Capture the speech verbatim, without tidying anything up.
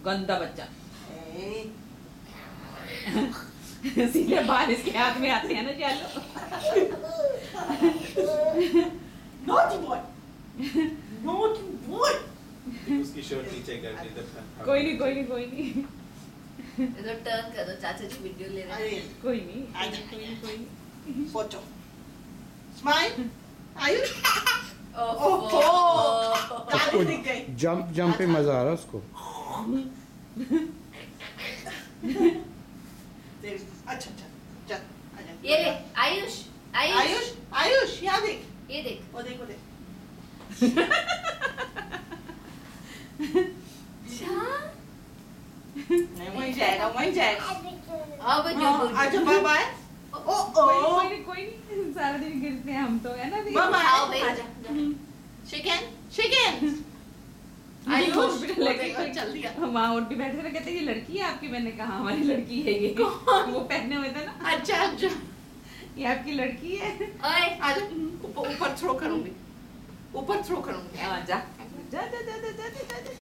गंदा बच्चा। सीधे बाल इसके हाथ में आते हैं ना चालू। Naughty boy, naughty boy. उसकी शर्ट नीचे कर दी तब। कोई नहीं कोई नहीं कोई नहीं इधर टर्न करो, चाचा जी वीडियो ले रहे हैं। कोई नहीं आजा। कोई नहीं कोई नहीं। Photo. Smile. Ayush. ओहो। ताली दिख गई। जंप जंप पे मजा आ रहा है उसको। देख, अच्छा अच्छा चल आजा। ये ले आयुष आयुष आयुष आयुष यहाँ देख, ये देख। वो देख वो देख। नहीं वहीं जाएगा वहीं जाएगा। अब जो हाँ, बोल आजा बाय बाय। ओ कोई ओ कोई नहीं कोई नहीं सारा दिन गिरते हैं हम तो है ना बाय आओ बाय। भाई। आजा चिकन चिकन। आयुष हॉस्पिटल वो लेके देखो, कोई चल दिया। वहाँ और भी बैठे थे कहते ये लड़की है आपकी। मैंने कहा हमारी लड़की है ये। वो पहने हुए थे ना। अच्छा अच्छा ये आपकी लड़की है। ओए आजा ऊपर ऊपर थ्रो करूंगी, ऊपर थ्रो करूंगी। हाँ जा जा जा जा जा जा जा